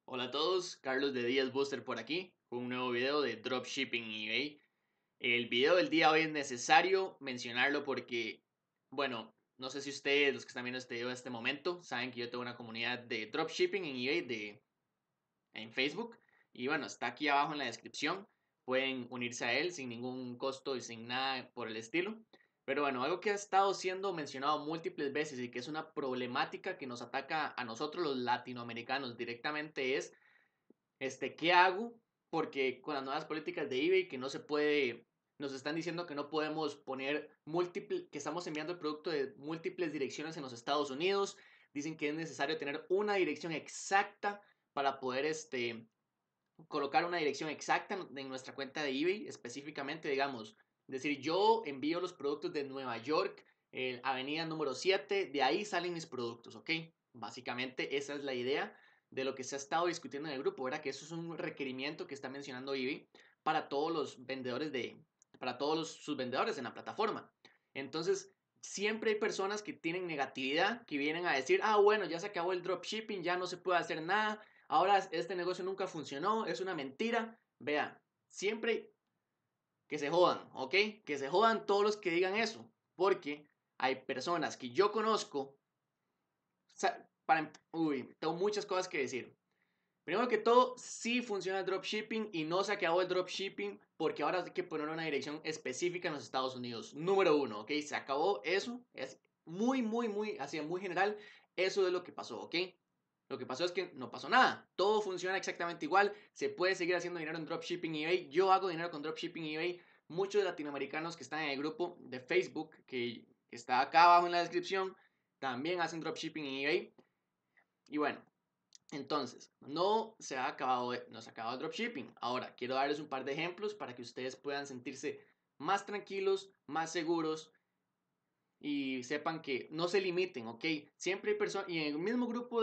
Hola a todos, Carlos de Díaz Booster por aquí, con un nuevo video de Dropshipping en eBay. El video del día de hoy es necesario mencionarlo porque, bueno, no sé si ustedes, los que están viendo este video en este momento, saben que yo tengo una comunidad de Dropshipping en eBay en Facebook. Y bueno, está aquí abajo en la descripción. Pueden unirse a él sin ningún costo y sin nada por el estilo. Pero bueno, algo que ha estado siendo mencionado múltiples veces y que es una problemática que nos ataca a nosotros los latinoamericanos directamente es, ¿qué hago? Porque con las nuevas políticas de eBay que no se puede, nos están diciendo que no podemos poner múltiples, que estamos enviando el producto de múltiples direcciones en los Estados Unidos. Dicen que es necesario tener una dirección exacta para poder colocar una dirección exacta en nuestra cuenta de eBay, específicamente, digamos, decir, yo envío los productos de Nueva York, avenida número 7, de ahí salen mis productos, ¿ok? Básicamente esa es la idea de lo que se ha estado discutiendo en el grupo, ¿verdad? Que eso es un requerimiento que está mencionando eBay para todos los vendedores para todos sus vendedores en la plataforma. Entonces, siempre hay personas que tienen negatividad, que vienen a decir, ah, bueno, ya se acabó el dropshipping, ya no se puede hacer nada, ahora este negocio nunca funcionó, es una mentira. Vean, siempre que se jodan, ¿ok? Que se jodan todos los que digan eso, porque hay personas que yo conozco, tengo muchas cosas que decir. Primero que todo, sí funciona el dropshipping y no se acabó el dropshipping porque ahora hay que poner una dirección específica en los Estados Unidos. Número uno, ¿ok? Se acabó eso, es muy, así muy general, eso es lo que pasó, ¿ok? Lo que pasó es que no pasó nada. Todo funciona exactamente igual. Se puede seguir haciendo dinero en dropshipping eBay. Yo hago dinero con dropshipping eBay. Muchos latinoamericanos que están en el grupo de Facebook, que está acá abajo en la descripción, también hacen dropshipping en eBay. Y bueno, entonces, no se ha acabado el dropshipping. Ahora, quiero darles un par de ejemplos para que ustedes puedan sentirse más tranquilos, más seguros y sepan que no se limiten, ¿ok? Siempre hay personas, y en el mismo grupo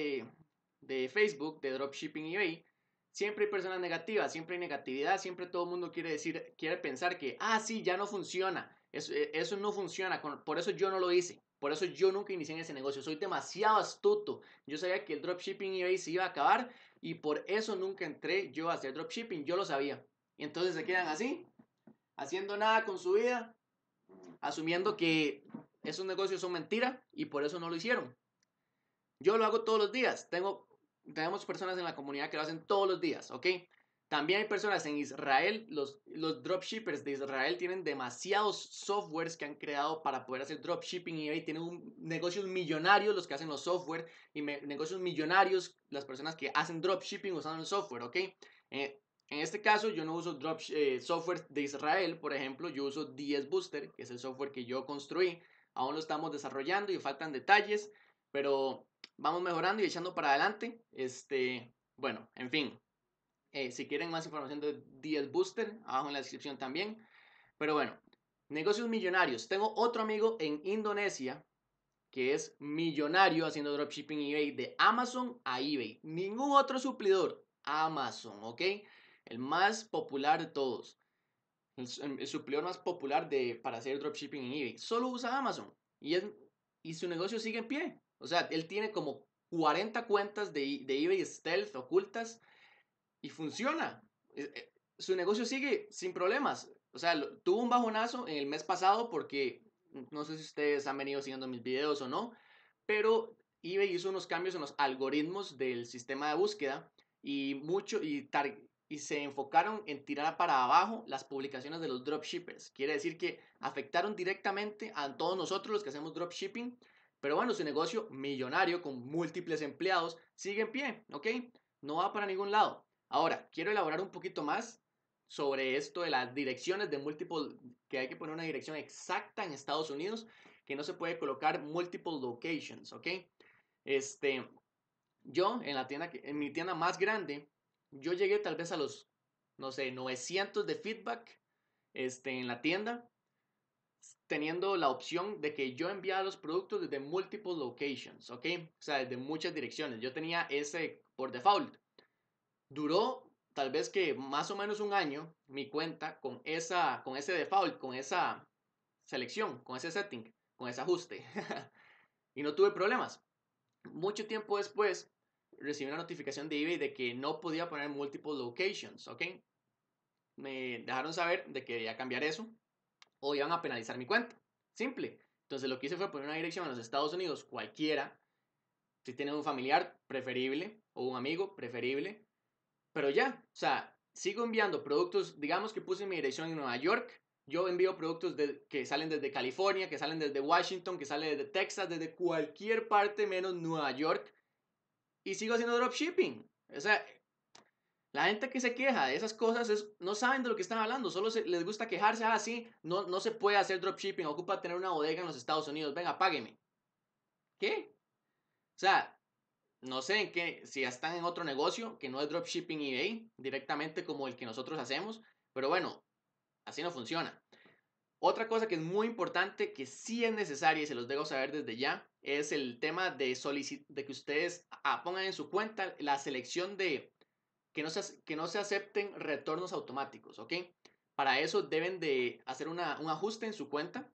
de Facebook, de Dropshipping eBay, siempre hay personas negativas, siempre hay negatividad, siempre todo el mundo quiere pensar que, ah, sí, ya no funciona, eso no funciona, por eso yo no lo hice, por eso yo nunca inicié en ese negocio, soy demasiado astuto, yo sabía que el Dropshipping eBay se iba a acabar y por eso nunca entré yo a hacer Dropshipping, yo lo sabía. Y entonces se quedan así, haciendo nada con su vida, asumiendo que esos negocios son mentira y por eso no lo hicieron. Yo lo hago todos los días. Tenemos personas en la comunidad que lo hacen todos los días, ¿ok? También hay personas en Israel, los dropshippers de Israel tienen demasiados softwares que han creado para poder hacer dropshipping y eBay. Tienen negocios millonarios los que hacen los software y negocios millonarios las personas que hacen dropshipping usando el software, ¿ok? En este caso yo no uso software de Israel, por ejemplo, yo uso DS Booster, que es el software que yo construí. Aún lo estamos desarrollando y faltan detalles, pero vamos mejorando y echando para adelante. Bueno, en fin, si quieren más información de DS Booster, abajo en la descripción también. Pero bueno, negocios millonarios. Tengo otro amigo en Indonesia que es millonario haciendo dropshipping eBay de Amazon a eBay. Ningún otro suplidor. Amazon, ¿ok? El más popular de todos. El suplidor más popular para hacer dropshipping en eBay. Solo usa Amazon. Y su negocio sigue en pie. O sea, él tiene como 40 cuentas de eBay Stealth ocultas y funciona. Su negocio sigue sin problemas. O sea, tuvo un bajonazo en el mes pasado porque no sé si ustedes han venido siguiendo mis videos o no, pero eBay hizo unos cambios en los algoritmos del sistema de búsqueda y se enfocaron en tirar para abajo las publicaciones de los dropshippers. Quiere decir que afectaron directamente a todos nosotros los que hacemos dropshipping, pero bueno, su negocio millonario con múltiples empleados sigue en pie, ¿ok? No va para ningún lado. Ahora, quiero elaborar un poquito más sobre esto de las direcciones de múltiples, que hay que poner una dirección exacta en Estados Unidos, que no se puede colocar multiple locations, ¿ok? Este, yo en mi tienda más grande, yo llegué tal vez a los, no sé, 900 de feedback, en la tienda, teniendo la opción de que yo enviara los productos desde multiple locations, ¿ok? O sea, desde muchas direcciones. Yo tenía ese por default. Duró tal vez que más o menos un año mi cuenta con ese default, con esa selección, con ese setting, con ese ajuste. Y no tuve problemas. Mucho tiempo después, recibí una notificación de eBay de que no podía poner multiple locations, ¿ok? Me dejaron saber de que debía cambiar eso o iban a penalizar mi cuenta. Simple. Entonces lo que hice fue poner una dirección en los Estados Unidos, cualquiera. Si tienen un familiar, preferible, o un amigo, preferible. Pero ya, o sea, sigo enviando productos, digamos que puse mi dirección en Nueva York, yo envío productos que salen desde California, que salen desde Washington, que salen desde Texas, desde cualquier parte menos Nueva York, y sigo haciendo dropshipping. O sea, la gente que se queja de esas cosas no saben de lo que están hablando, solo les gusta quejarse, así, no se puede hacer dropshipping, ocupa tener una bodega en los Estados Unidos, venga, págueme. ¿Qué? O sea, no sé en qué, si ya están en otro negocio que no es dropshipping eBay, directamente como el que nosotros hacemos, pero bueno, así no funciona. Otra cosa que es muy importante, que sí es necesaria y se los dejo saber desde ya, es el tema de que ustedes pongan en su cuenta la selección de que no se acepten retornos automáticos, ¿ok? Para eso deben de hacer un ajuste en su cuenta